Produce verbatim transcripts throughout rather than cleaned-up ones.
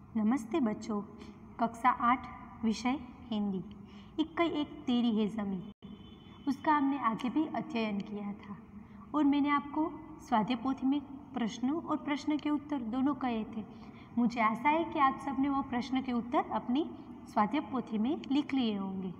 नमस्ते बच्चों। कक्षा आठ विषय हिंदी। इक्कई एक तेरी है ज़मीं, उसका हमने आगे भी अध्ययन किया था और मैंने आपको स्वाध्याय पोथी में प्रश्नों और प्रश्न के उत्तर दोनों कहे थे। मुझे आशा है कि आप सबने वो प्रश्न के उत्तर अपनी स्वाध्याय पोथी में लिख लिए होंगे।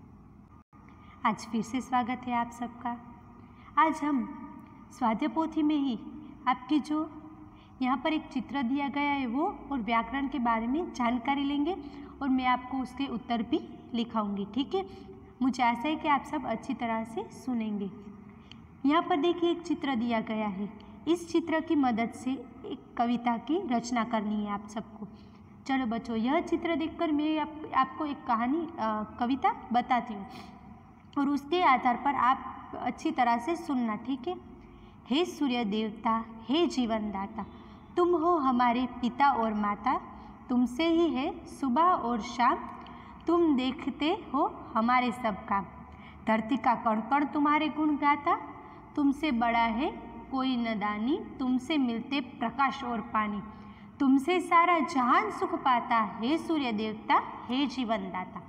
आज फिर से स्वागत है आप सबका। आज हम स्वाध्याय पोथी में ही आपकी जो यहाँ पर एक चित्र दिया गया है वो और व्याकरण के बारे में जानकारी लेंगे और मैं आपको उसके उत्तर भी लिखाऊंगी। ठीक है, मुझे आशा है कि आप सब अच्छी तरह से सुनेंगे। यहाँ पर देखिए एक चित्र दिया गया है। इस चित्र की मदद से एक कविता की रचना करनी है आप सबको। चलो बच्चों, यह चित्र देखकर मैं आप, आपको एक कहानी आ, कविता बताती हूँ और उसके आधार पर आप अच्छी तरह से सुनना। ठीक है। हे सूर्य देवता, हे जीवन दाता, तुम हो हमारे पिता और माता, तुमसे ही है सुबह और शाम, तुम देखते हो हमारे सब काम। धरती का कण कण तुम्हारे गुण गाता, तुमसे बड़ा है कोई न दानी, तुमसे मिलते प्रकाश और पानी, तुमसे सारा जहान सुख पाता, हे सूर्य देवता, हे जीवन दाता।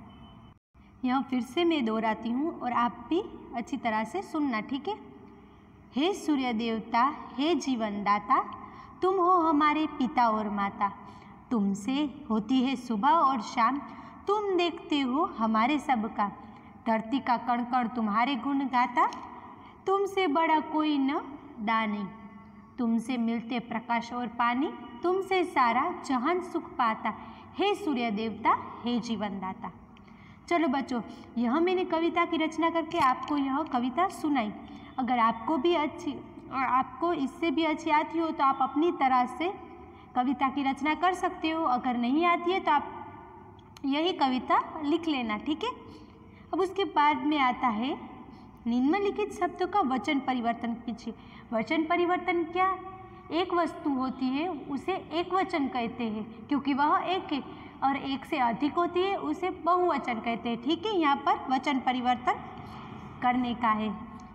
यह फिर से मैं दोहराती हूँ और आप भी अच्छी तरह से सुनना। ठीक है। हे सूर्य देवता, हे जीवन दाता, तुम हो हमारे पिता और माता, तुमसे होती है सुबह और शाम, तुम देखते हो हमारे सब का। धरती का कण कण तुम्हारे गुण गाता, तुमसे बड़ा कोई न दानी, तुमसे मिलते प्रकाश और पानी, तुमसे सारा जहान सुख पाता, हे सूर्य देवता, हे जीवन दाता। चलो बच्चों, यह मैंने कविता की रचना करके आपको यह कविता सुनाई। अगर आपको भी अच्छी और आपको इससे भी अच्छी आती हो तो आप अपनी तरह से कविता की रचना कर सकते हो। अगर नहीं आती है तो आप यही कविता लिख लेना। ठीक है। अब उसके बाद में आता है निम्नलिखित शब्दों का वचन परिवर्तन कीजिए। वचन परिवर्तन क्या? एक वस्तु होती है उसे एक वचन कहते हैं क्योंकि वह एक है, और एक से अधिक होती है उसे बहुवचन कहते हैं। ठीक है। यहाँ पर वचन परिवर्तन करने का है।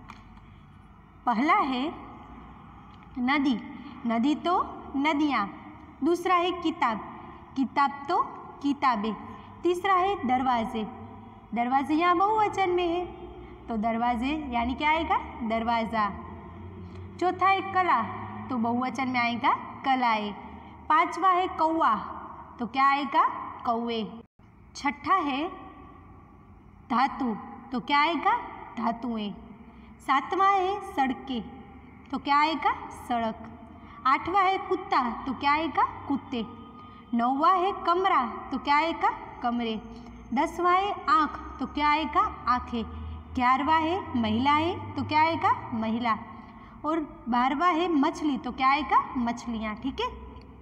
पहला है नदी, नदी तो नदियाँ। दूसरा है किताब, किताब तो किताबें। तीसरा है दरवाजे, दरवाजे यहाँ बहुवचन में है तो दरवाजे यानी क्या आएगा? दरवाज़ा। चौथा है कला, तो बहुवचन में आएगा कलाएँ। पांचवा है कौवा, तो क्या आएगा? कौवे। छठा है धातु, तो क्या आएगा? धातुएं। सातवां है सड़कें, तो क्या आएगा? सड़क। आठवां है कुत्ता, तो क्या आएगा? कुत्ते। नौवां है कमरा, तो क्या आएगा? कमरे। दसवां है आँख, तो क्या आएगा? आँखें। ग्यारहवां है महिलाएं, तो क्या आएगा? महिला। और बारहवां है मछली, तो क्या आएगा? मछलियाँ। ठीक है।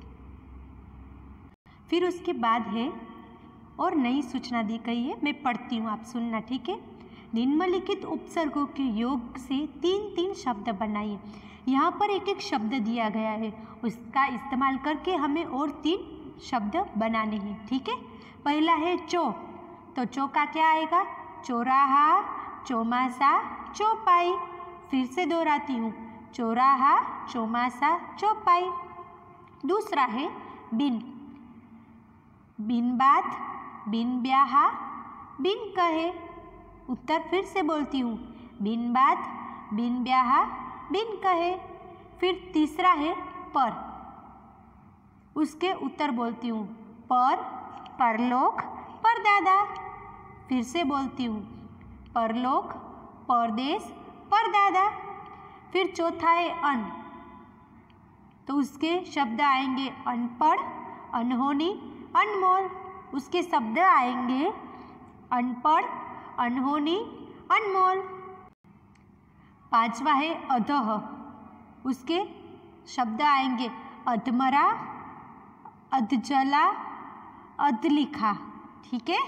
फिर उसके बाद है और नई सूचना दी गई है, मैं पढ़ती हूँ, आप सुनना। ठीक है। निम्नलिखित उपसर्गों के योग से तीन तीन शब्द बनाइए। यहाँ पर एक एक शब्द दिया गया है, उसका इस्तेमाल करके हमें और तीन शब्द बनाने हैं। ठीक है। पहला है चौ, तो चौ का क्या आएगा? चौराहा, चौमासा, चौपाई। फिर से दोहराती हूँ, चौराहा, चौमासा, चौपाई। दूसरा है बिन, बिन बात, बिन ब्याहा, बिन कहे। उत्तर फिर से बोलती हूँ, बिन बात, बिन ब्याहा, बिन कहे। फिर तीसरा है पर, उसके उत्तर बोलती हूँ, पर, परलोक, परदादा। फिर से बोलती हूँ, परलोक, परदेश, परदादा। फिर चौथा है अन, तो उसके शब्द आएंगे अनपढ़, अनहोनी, अनमोल। उसके शब्द आएंगे अनपढ़, अनहोनी, अनमोल। पांचवा है अधः, उसके शब्द आएंगे अधमरा, अधजला, अधलिखा। ठीक है।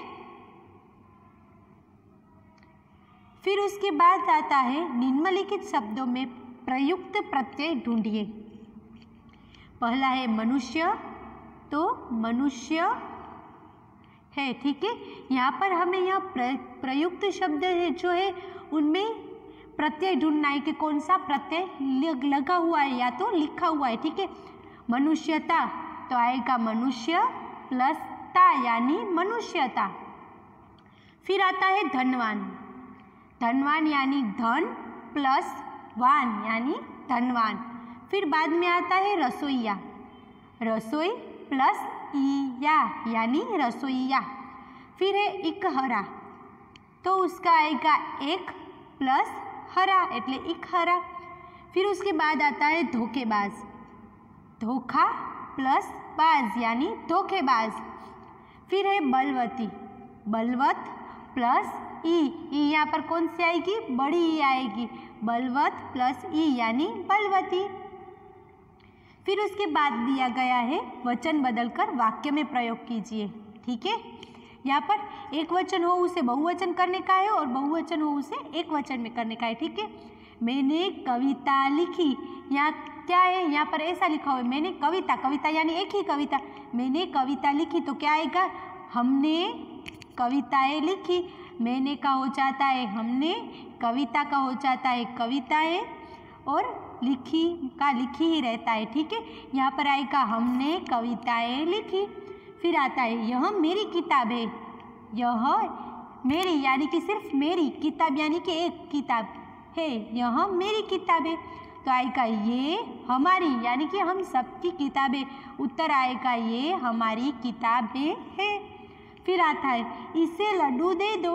फिर उसके बाद आता है निम्नलिखित शब्दों में प्रयुक्त प्रत्यय ढूंढिए। पहला है मनुष्य, तो मनुष्य है। ठीक है। यहाँ पर हमें यह प्रयुक्त शब्द है जो है उनमें प्रत्यय ढूंढना है कि कौन सा प्रत्यय लगा हुआ है या तो लिखा हुआ है। ठीक है। मनुष्यता, तो आएगा मनुष्य, प्लस ता यानी मनुष्यता। फिर आता है धनवान। धनवान यानी धन प्लस वान यानी धनवान। फिर बाद में आता है रसोइया। रसोई प्लस इया यानी रसोइया। फिर है इकहरा, तो उसका आएगा एक प्लस हरा एटले इकहरा। फिर उसके बाद आता है धोखेबाज। धोखा प्लस बाज यानी धोखेबाज। फिर है बलवती। बलवत प्लस ई, ई यहाँ पर कौन सी आएगी? बड़ी ई आएगी। बलवत प्लस ई यानी बलवती। फिर उसके बाद दिया गया है वचन बदलकर वाक्य में प्रयोग कीजिए। ठीक है, यहाँ पर एक वचन हो उसे बहुवचन करने का है और बहुवचन हो उसे एक वचन में करने का है। ठीक है, मैंने कविता लिखी, यहाँ क्या है? यहाँ पर ऐसा लिखा हुआ है मैंने कविता, कविता यानी एक ही कविता। मैंने कविता लिखी तो क्या आएगा? हमने कविताएं लिखी। मैंने का हो जाता है हमने, कविता का हो जाता है कविताएं और लिखी का लिखी ही रहता है। ठीक है, यहाँ पर आएगा हमने कविताएं लिखी। फिर आता है यह मेरी किताब है। यह मेरी यानी कि सिर्फ मेरी, किताब यानी कि एक किताब है, यह मेरी किताब है। तो आएगा ये हमारी यानी कि हम सबकी किताबें। उत्तर आएगा ये हमारी किताबें है। फिर आता है इसे लड्डू दे दो।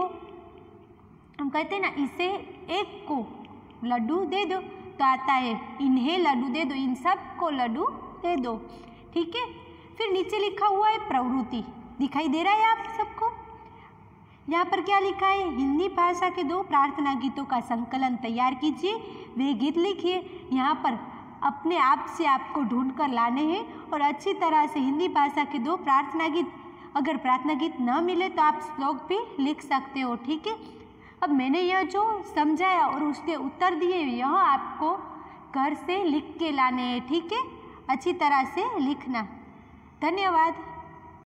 हम कहते हैं ना इसे एक को लड्डू दे दो, तो आता है इन्हें लड्डू दे दो, इन सब को लड्डू दे दो। ठीक है, फिर नीचे लिखा हुआ है प्रवृत्ति, दिखाई दे रहा है आप सबको? यहाँ पर क्या लिखा है? हिंदी भाषा के दो प्रार्थना गीतों का संकलन तैयार कीजिए, वे गीत लिखिए। यहाँ पर अपने आप से आपको ढूंढ कर लाने हैं और अच्छी तरह से हिंदी भाषा के दो प्रार्थना गीत, अगर प्रार्थना गीत न मिले तो आप श्लोक भी लिख सकते हो। ठीक है, अब मैंने यह जो समझाया और उसके उत्तर दिए यह आपको घर से लिख के लाने हैं। ठीक है, अच्छी तरह से लिखना। धन्यवाद।